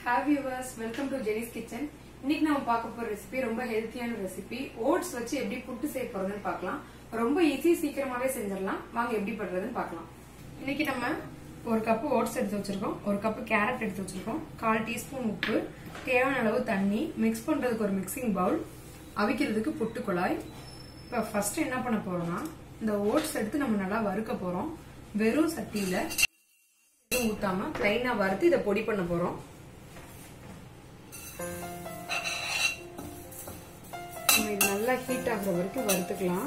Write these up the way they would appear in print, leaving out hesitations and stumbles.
Hi viewers, welcome to Jenny's Kitchen. இன்னைக்கு நாம பார்க்க போற ரெசிபி ரொம்ப ஹெல்த்தியான ரெசிபி. ஓட்ஸ் வச்சு எப்படி புட்டு செய்ய போறதுன்னு பார்க்கலாம். ரொம்ப ஈஸி, சீக்கிரமாவே செஞ்சிடலாம். வாங்க எப்படி பண்றதுன்னு பார்க்கலாம். இன்னைக்கு நம்ம ஒரு கப் ஓட்ஸ் எடுத்து வச்சிருக்கோம், ஒரு கப் கேரட் எடுத்து வச்சிருக்கோம், 1/4 டீஸ்பூன் உப்பு, தேவையான அளவு தண்ணி, மிக்ஸ் பண்றதுக்கு ஒரு மிக்சிங் பவுல், அவிக்கிறதுக்கு புட்டு குழாய். இப்ப ஃபர்ஸ்ட் என்ன பண்ண போறோம்னா, இந்த ஓட்ஸ் எடுத்து நம்ம நல்லா வறுக்க போறோம். வெறும் சட்டியில ஊத்தாம பிளைனா வறுத்து இதை பொடி பண்ண போறோம். இது நல்லா ஹீட் ஆகுற வரைக்கும் வறுத்துக்கலாம்.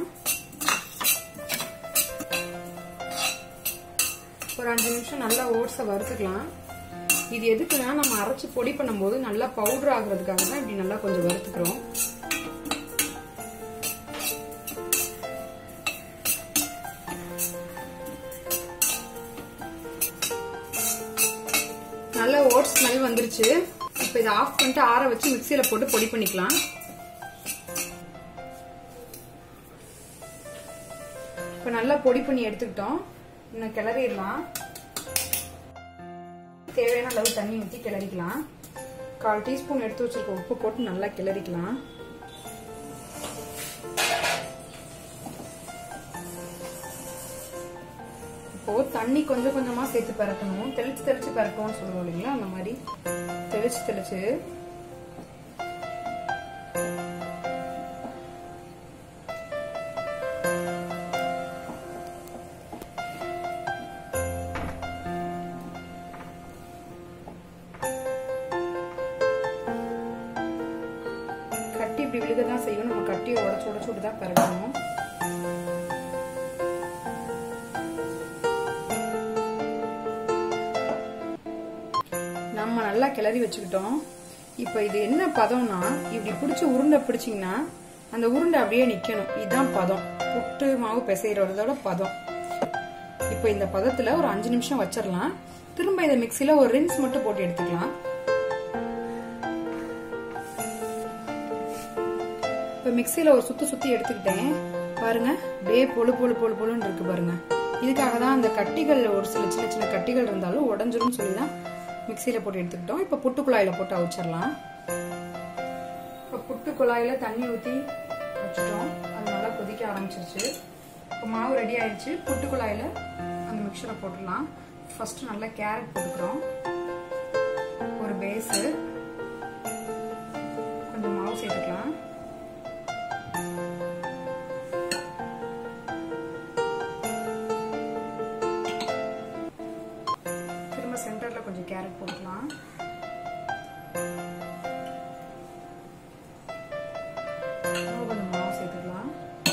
ஒரு 5 நிமிஷம் நல்லா ஓட்ஸை வறுத்துக்கலாம். இது எதுக்குன்னா, நம்ம அரைச்சு பொடி பண்ணும்போது நல்லா பவுடர் ஆகுறதுக்காக தான் இப்படி நல்லா கொஞ்சம் வறுத்துக்கிறோம். நல்ல ஓட்ஸ் ஸ்மெல் வந்துருச்சு. இப்ப இதை ஆஃப் பண்ணிட்டு ஆற வச்சு மிக்சியில போட்டு பொடி பண்ணிக்கலாம். இப்ப நல்லா பொடி பண்ணி எடுத்துக்கிட்டோம். இன்னும் கிளறிடலாம். தேவையான அளவு தண்ணி ஊற்றி கிளறிக்கலாம். 1/4 டீஸ்பூன் எடுத்து வச்சிருக்க உப்பு போட்டு நல்லா கிளறிக்கலாம். இப்போ தண்ணி கொஞ்சம் கொஞ்சமா சேர்த்து பறக்கணும். தெளிச்சு தெளிச்சு பறக்கணும்னு சொல்லுவோம் இல்லைங்களா, அந்த மாதிரி தெளிச்சு தெளிச்சு கட்டி இப்படி விழுகதான் செய்யும். நம்ம கட்டியை உடச்சு உடச்சு விட்டுதான் பறக்கணும். நம்ம நல்லா கிளறி வச்சுக்கிட்டோம். இப்ப இது என்ன பதம்னா, இப்படி பிடிச்சி உருண்டை பிடிச்சிங்கன்னா அந்த உருண்டை அப்படியே நிக்கணும். இதுதான் பதம். புட்டு மாவு பிசைறதோட பதம். இப்ப இந்த பதத்துல ஒரு 5 நிமிஷம் வச்சிடலாம். திரும்ப இதை மிக்சியில ஒரு ரின்ஸ் மட்டும் போட்டு எடுத்துக்கலாம். இப்ப மிக்சியில ஒரு சுத்தி எடுத்துக்கிட்டேன். பாருங்க, அப்படியே பொழு பொழு பொழு பொழுன்னு இருக்கு பாருங்க. இதுக்காக தான் அந்த கட்டிகள், ஒரு சில சின்ன சின்ன கட்டிகள் இருந்தாலும் உடஞ்சிரும் சொல்லிதான் மிக்சியில போட்டு எடுத்துக்கிட்டோம். இப்ப புட்டு குழாயில போட்டு அவிச்சிடலாம். இப்ப புட்டு குழாயில தண்ணி ஊத்தி வச்சுட்டோம். அது நல்லா கொதிக்க ஆரம்பிச்சிருச்சு. இப்ப மாவு ரெடி ஆயிடுச்சு. புட்டு குழாயில அந்த மிக்சரை போட்டுடலாம். ஃபர்ஸ்ட் நல்லா கேரட் போட்டுக்கிறோம். ஒரு பேஸ், கொஞ்சம் மாவு சேர்த்துக்கலாம். சென்டர்ல கொஞ்சம் கேரட் போட்டுக்கலாம். கொஞ்சம் மாவு சேர்த்துக்கலாம்.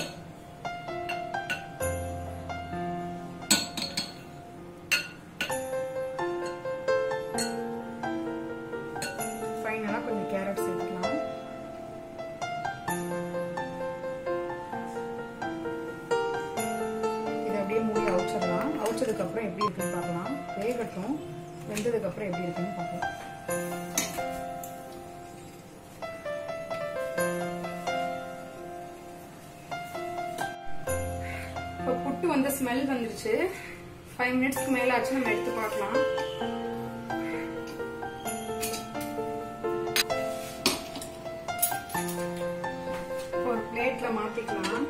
ஃபைனலா கொஞ்சம் கேரட் சேர்த்துக்கலாம். இதை அப்படியே மூடி அவிச்சிடலாம். அவிச்சதுக்கு அப்புறம் எப்படி இருக்குன்னு பார்க்கலாம். வேகட்டும். வெந்ததுக்கு அப்புறம் எப்படி இருக்குன்னு பார்க்கலாம். இப்போ புட்டு வந்து ஸ்மெல் வந்துருச்சு. 5 மினிட்ஸ்க்கு மேல ஆச்சு. நம்ம எடுத்து பார்க்கலாம். ஒரு பிளேட்ல மாத்திக்கலாம்.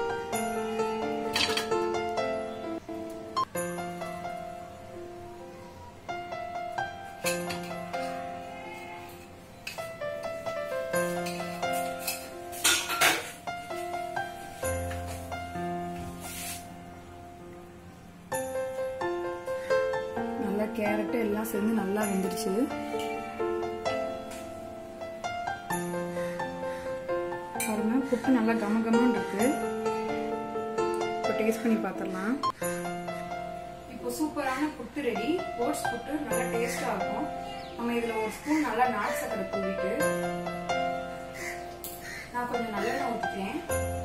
கேரட் எல்லாம் சேர்ந்து நல்லா வெந்துருச்சு. பாருங்க, புட்டு நல்லா கமகமன்னு இருக்கு. இப்போ டேஸ்ட் பண்ணி பார்த்துடலாம். இப்போ சூப்பரான புட்டு ரெடி. ஓட்ஸ் புட்டு நல்லா டேஸ்டா இருக்கும். நம்ம இதுல ஒரு ஸ்பூன் நல்லா நாட்டு சக்கரை தூவிட்டு, நான் கொஞ்சம் நல்லெண்ணெய் ஊற்றிக்கிறேன்.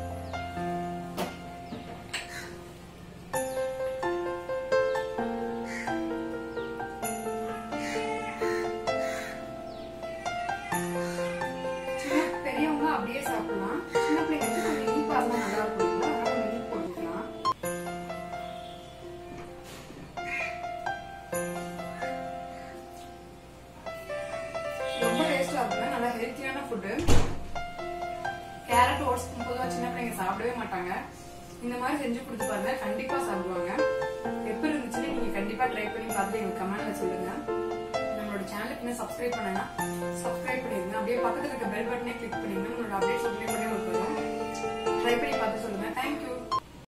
அப்படியே சாப்பிடலாம். சின்ன பிள்ளைங்களுக்கு கொஞ்சம் இனிப்பா இருந்தா நல்லா இருக்கும். அதனால நம்ம இனிப்பு போட்டுக்கலாம். நல்ல ஹெல்த்தியான ஃபுட்டு. கேரட் ஓட்ஸ் பொதுவா சின்ன பிள்ளைங்க சாப்பிடவே மாட்டாங்க. இந்த மாதிரி செஞ்சு கொடுத்து பாருங்க, கண்டிப்பா சாப்பிடுவாங்க. எப்படி இருந்துச்சுன்னு நீங்க கண்டிப்பா ட்ரை பண்ணி பார்த்துட்டு எங்களுக்கு கமெண்ட்ல சொல்லுங்க. நம்மளோட சேனலுக்கு என்ன சப்ஸ்கிரைப் பண்ணனா சப்ஸ்கிரைப் பண்ணிருங்க. அப்படியே பக்கத்துல இருக்க பெல் பட்டனை கிளிக் பண்ணிங்கன்னா நம்மளோட அப்டேட்ஸ் உடனே வரும். ட்ரை பண்ணி பார்த்து சொல்லுங்க. தேங்க்யூ.